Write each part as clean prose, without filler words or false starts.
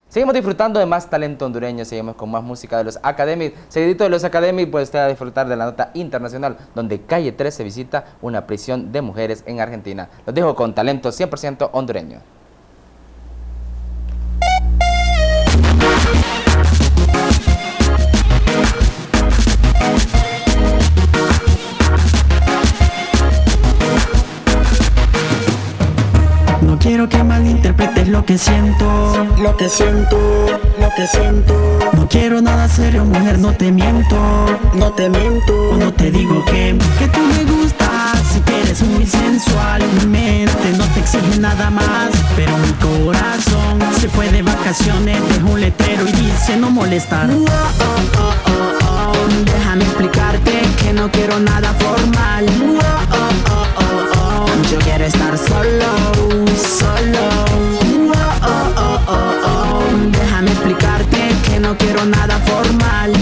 Seguimos disfrutando de más talento hondureño, seguimos con más música de los Academics. Seguidito de los Academics, pues usted va a disfrutar de la nota internacional, donde Calle 13 visita una prisión de mujeres en Argentina. Los dejo con talento 100% hondureño. No quiero que malinterpretes lo que siento, lo que siento, lo que siento. No quiero nada serio, mujer, no te miento, no te miento. Cuando te digo que tú me gustas, si que eres muy sensual. Mi mente no te exige nada más, pero mi corazón se fue de vacaciones, dejó un letrero y dice no molestar. Déjame explicarte que no quiero nada formal. Yo quiero estar solo, solo. Déjame explicarte que no quiero nada formal.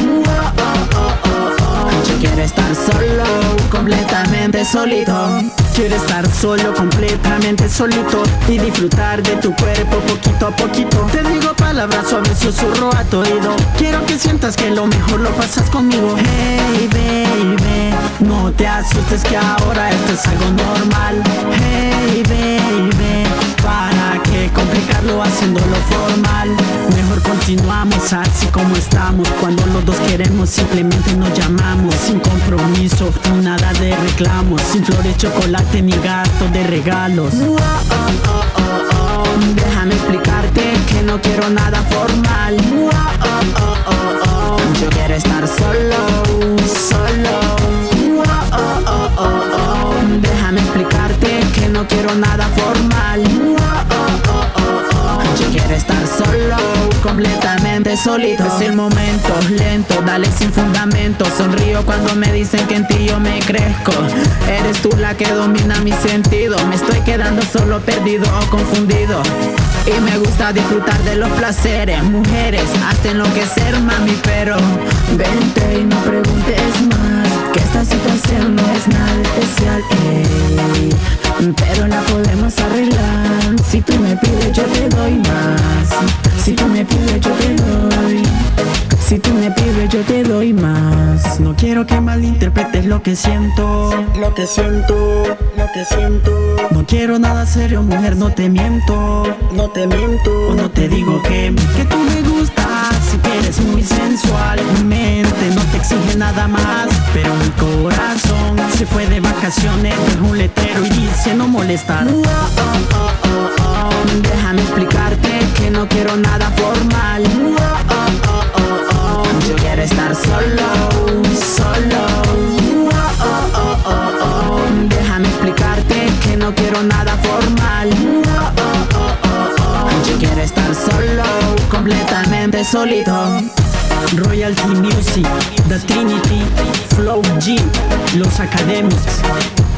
Yo quiero estar solo, completamente solito. Quiero estar solo, completamente solito, y disfrutar de tu cuerpo poquito a poquito. Te digo palabras suaves, susurro a tu oído. Quiero que sientas que lo mejor lo pasas conmigo. Hey baby, no te asustes que ahora esto es algo normal. Hey baby, ¿para qué complicarlo haciéndolo formal? Mejor continuamos así como estamos. Cuando los dos queremos simplemente nos llamamos. Sin compromiso, nada de reclamos. Sin flores, chocolate ni gasto de regalos. Déjame explicarte que no quiero nada formal. Yo quiero estar solo, solo. Déjame explicarte que no quiero nada formal. Yo quiero estar solo, completamente solito. Es el momento, lento, dale sin fundamento. Sonrío cuando me dicen que en ti yo me crezco. Eres tú la que domina mi sentido. Me estoy quedando solo, perdido o confundido. Y me gusta disfrutar de los placeres. Mujeres, hazte enloquecer, mami, pero vente y no preguntes más, que esta situación no es nada especial, pero la podemos arreglar. Si tú me pides yo te doy más. Si tú me pides yo te doy. Si tú me pides yo te doy más. No quiero que malinterpretes lo que siento, lo que siento, lo que siento. No quiero nada serio, mujer, no te miento, no te miento. Cuando te digo que tú me gustas, si que eres muy sensual. Mi mente no te exige nada más, pero mi corazón se fue de vacaciones, dejó un letrero y dice no molestar. Déjame explicarte que no quiero nada formal. Yo quiero estar solo, solo. Déjame explicarte que no quiero nada formal. Yo quiero estar solo, completamente solito. Royalty Music, The Trinity, Flow G, Los Academics.